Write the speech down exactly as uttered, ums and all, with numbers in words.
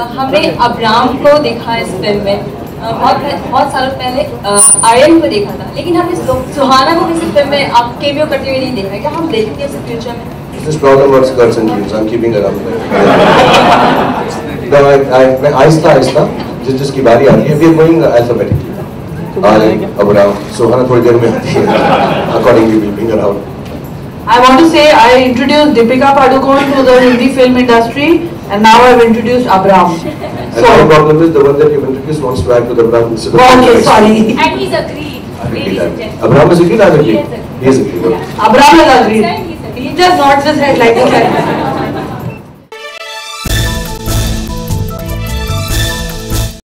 हमने अब्राम को देखा इस फिल्म में, uh, बहुत बहुत सालों पहले आर्यन को देखा था, लेकिन हमने सुहाना को किसी फिल्म में आप केमियो करते हुए नहीं देखा। क्या हम देखेंगे इसे फ्यूचर में? This problem works girls and dreams. I'm keeping her up. No, I, I, मैं आहिस्ता आहिस्ता जिस जिसकी बारी आती है, we are going alphabetically. Aryan, Abram, Suhana थोड़ी देर में आती है. Accordingly, we'll bring her out. I want to say I introduced Deepika Padukone to the Hindi film industry, and now I've introduced Abram. And so, my problem is the one that you've introduced wants to act with Abram. Oh, okay, sorry. And he's agreed. Ladies and gentlemen. Abram is agreed. I'm agreed. He is agreed. Abram has agreed. He just nods his head like this.